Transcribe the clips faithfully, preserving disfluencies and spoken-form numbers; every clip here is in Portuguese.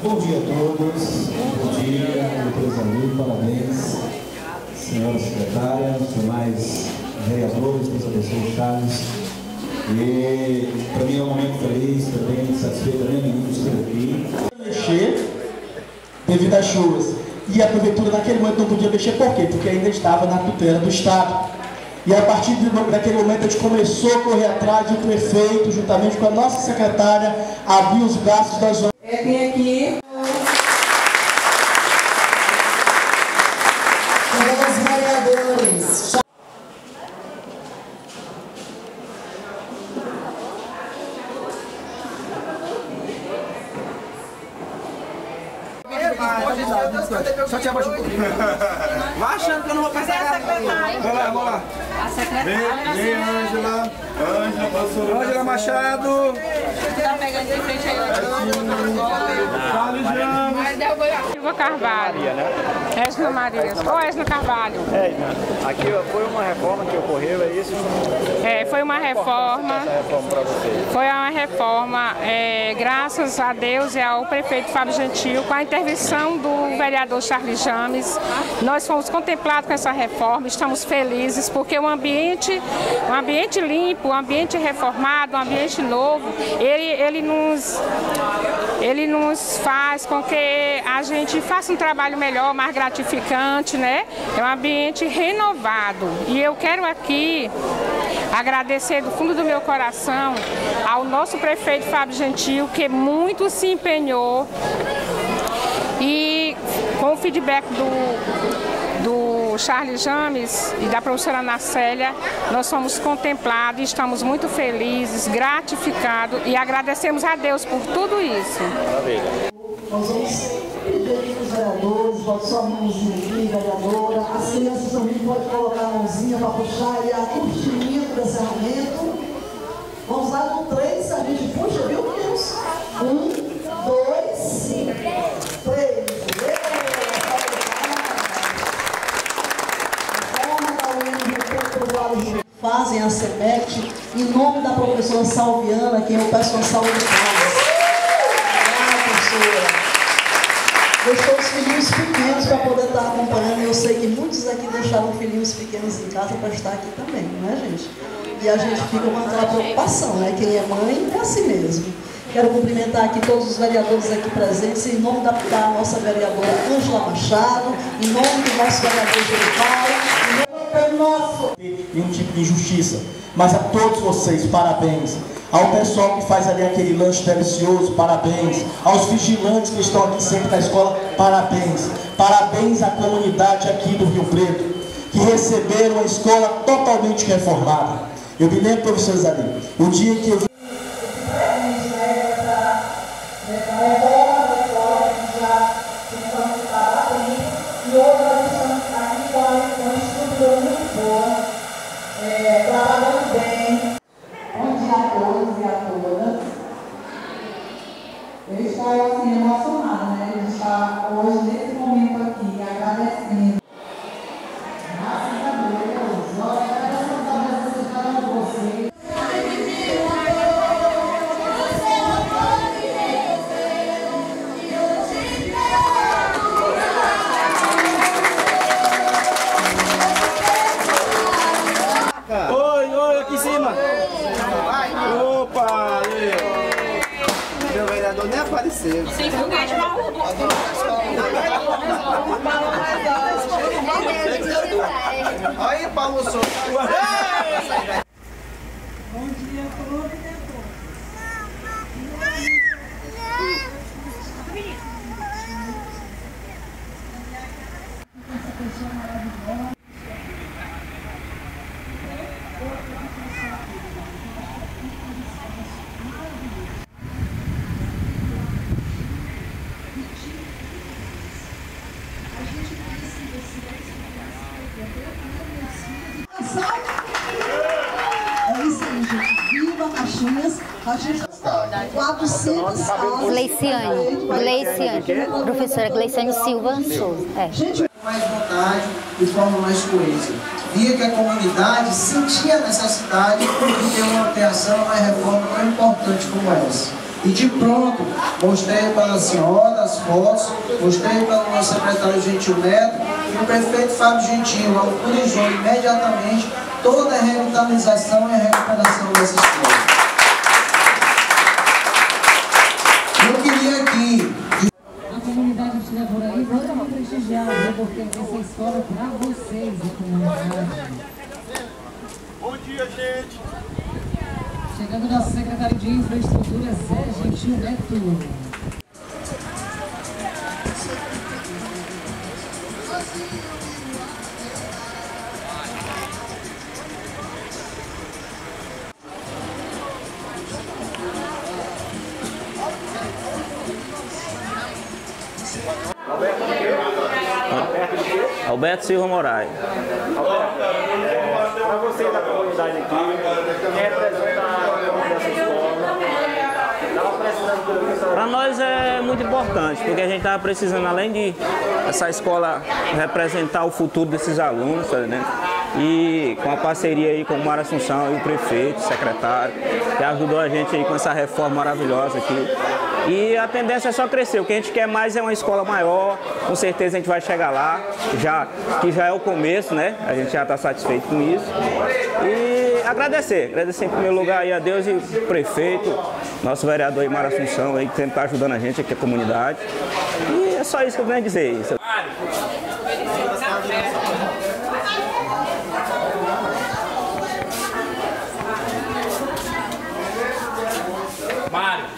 Bom dia a todos, bom dia, doutor Zanil, parabéns, senhora secretária, demais vereadores, professor Charles. E para mim é um momento feliz, também satisfeito, também menino de estar aqui. Mexer devido às chuvas. E a prefeitura naquele momento não podia mexer, por quê? Porque ainda estava na tutela do Estado. E a partir daquele momento a gente começou a correr atrás do prefeito, juntamente com a nossa secretária, abrir os braços da zona. É, tem aqui os vereadores. Só te abaixo um pouquinho. Vai achando que eu não vou passar nada. Vamos lá, vamos lá. A secretária. Vem, Ângela. Ângela, professora. Ângela Machado. Tá pegando de frente aí. Silva Carvalho. Maria, né? Esna Maria. Ou Esna Carvalho. É, aqui foi uma reforma que ocorreu, é isso? É, foi uma reforma. Essa reforma para você? Foi uma reforma, é, graças a Deus e ao prefeito Fábio Gentil, com a intervenção do vereador Charles James, nós fomos contemplados com essa reforma, estamos felizes, porque o ambiente, um ambiente limpo, um ambiente reformado, um ambiente novo, ele, ele, nos, ele nos faz com que a gente faça um trabalho melhor, mais gratificante, né? É um ambiente renovado. E eu quero aqui agradecer do fundo do meu coração ao nosso prefeito Fábio Gentil, que muito se empenhou, e com o feedback do, do Charles James e da professora Ana Célia, nós somos contemplados e estamos muito felizes, gratificados e agradecemos a Deus por tudo isso. Maravilha. Nós vamos pedir os vereadores, bota sua mãozinha aqui, vereadora. As crianças também podem colocar a mãozinha para puxar e a cortininha do encerramento. Vamos lá no três, a gente puxa, viu, Deus? Um, dois, três. Fazem a SEMEC em nome da professora Salviana, que é o pessoal saúde de casa. Deixou os filhinhos pequenos para poder estar acompanhando. E eu sei que muitos aqui deixaram filhinhos pequenos em casa para estar aqui também, não é, gente? E a gente fica com aquela preocupação, né? Quem é mãe é assim mesmo. Quero cumprimentar aqui todos os vereadores aqui presentes, em nome da, da nossa vereadora Ângela Machado, em nome do nosso vereador Gerival, em nome do nosso... E um tipo de injustiça. Mas a todos vocês, parabéns. Ao pessoal que faz ali aquele lanche delicioso, parabéns. Aos vigilantes que estão aqui sempre na escola, parabéns. Parabéns à comunidade aqui do Rio Preto, que receberam a escola totalmente reformada. Eu me lembro, professor Zalim, o dia que eu vi... Trabalhando bem. Bom dia a todos e a todas. Eu estou assim emocionada, né? Eu estou hoje, nesse momento aqui, agradecendo. Graças a Deus. Nós agradecemos a Deus por cada um de vocês. Oi, oi, aqui em cima. Opa! Meu vereador nem apareceu. Sem foguete, maluco. Aí, Paulo Souza. Bom dia a todos e a todas. Essa pessoa maravilhosa. É isso aí, gente. Viva Caxias. Caxias quatrocentas salas. Gleiciane. Gleiciane. Professora Gleiciane Silva Souza. É. Gente, mais vontade e forma mais coesa. Via que a comunidade sentia a necessidade de ter uma alteração, uma reforma tão importante como essa. E de pronto, mostrei para a senhora as fotos, mostrei para o nosso secretário Gentil Neto, e o prefeito Fábio Gentil autorizou imediatamente toda a revitalização e a recuperação dessa escola. Eu queria aqui... A comunidade estiver por aí, vamos prestigiar, né? Porque essa escola é para vocês, a comunidade. Bom dia, gente! Chegando nosso secretário de Infraestrutura, Zé Gentil Neto. Alberto Silva Moraes. Alberto, para você da comunidade aqui, quem representa a comunidade dessa escola, estava precisando... Para nós é muito importante, porque a gente estava precisando, além de essa escola representar o futuro desses alunos, né? E com a parceria aí com o Mário Assunção e o prefeito, o secretário, que ajudou a gente aí com essa reforma maravilhosa aqui. E a tendência é só crescer, o que a gente quer mais é uma escola maior, com certeza a gente vai chegar lá, já, que já é o começo, né? A gente já está satisfeito com isso. E agradecer, agradecer em primeiro lugar aí a Deus e o prefeito, nosso vereador aí, Mário Assunção, aí, que sempre está ajudando a gente aqui, a comunidade. E é só isso que eu venho dizer. Isso. Mário.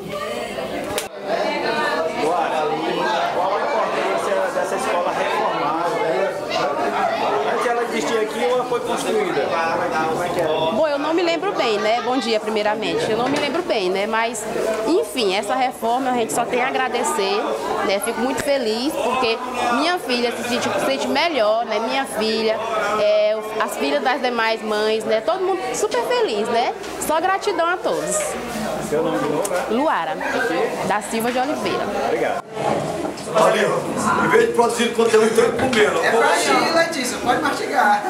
Qual a importância dessa escola reformada? Antes ela existia aqui ou ela foi construída? Como é que é? Bom, eu não me lembro bem, né? Bom dia, primeiramente. Eu não me lembro bem, né? Mas, enfim, essa reforma a gente só tem a agradecer, né? Fico muito feliz porque minha filha se sente, se sente melhor, né? Minha filha, é, as filhas das demais mães, né? Todo mundo super feliz, né? Só gratidão a todos. Seu nome de novo, né? Luara, da Silva de Oliveira. Obrigado. Valeu. Em vez de produzir conteúdo, tem que comer. É pra ti, Letícia. Pode mastigar.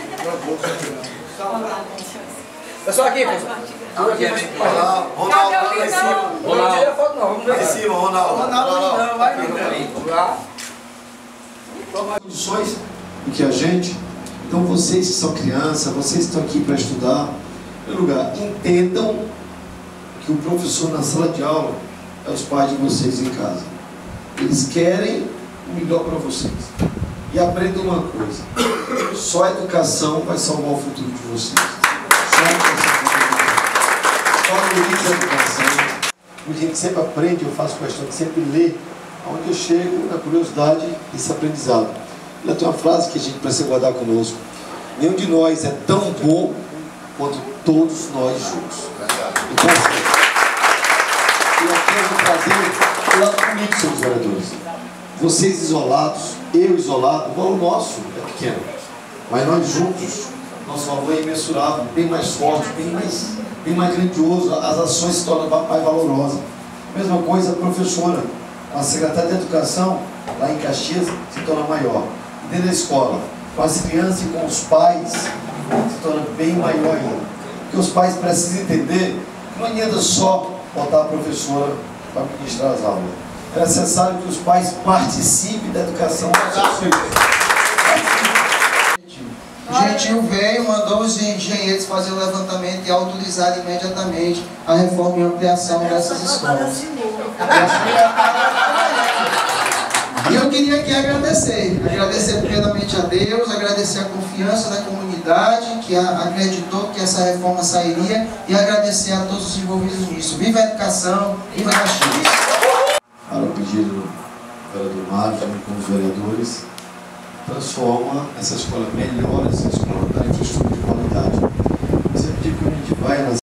Pessoal aqui, pessoal. Ronaldo, Ronaldo, lá em cima. Não tira foto não, vamos ver. Lá em cima, Ronaldo. Ronaldo não, vai lá. Tomar condições do que a gente. Então vocês que são crianças, vocês que estão aqui para estudar, em lugar, entendam que o professor na sala de aula é os pais de vocês em casa. Eles querem o melhor para vocês. E aprendam uma coisa, só a educação vai salvar o futuro de vocês. Só a educação. Só a educação. A gente sempre aprende, eu faço questão de sempre ler, onde eu chego na curiosidade desse aprendizado. Ela tem uma frase que a gente precisa guardar conosco. Nenhum de nós é tão bom quanto todos nós juntos. Então, assim, eu quero trazer o lado comigo, seus vereadores. Vocês isolados, eu isolado, o valor nosso é pequeno. Mas nós juntos, nosso valor é imensurável, bem mais forte, bem mais, bem mais grandioso. As ações se tornam mais valorosas. Mesma coisa a professora, a secretária de Educação, lá em Caxias, se torna maior. E dentro da escola, com as crianças e com os pais, se torna bem maior ainda. Porque os pais precisam entender que não adianta só botar a professora para ministrar as aulas. É necessário que os pais participem da educação dos seus filhos. Gentil veio, mandou os engenheiros fazer o levantamento e autorizar imediatamente a reforma e ampliação dessas escolas. E eu queria aqui agradecer, agradecer primeiramente a Deus, agradecer a confiança da comunidade que acreditou que essa reforma sairia e agradecer a todos os envolvidos nisso. Viva a educação, viva Caxias! Para o pedido do vereador Mário, junto com os vereadores, transforma essa escola, melhora essa escola, dá infraestrutura de qualidade. Você pediu que a gente vai nas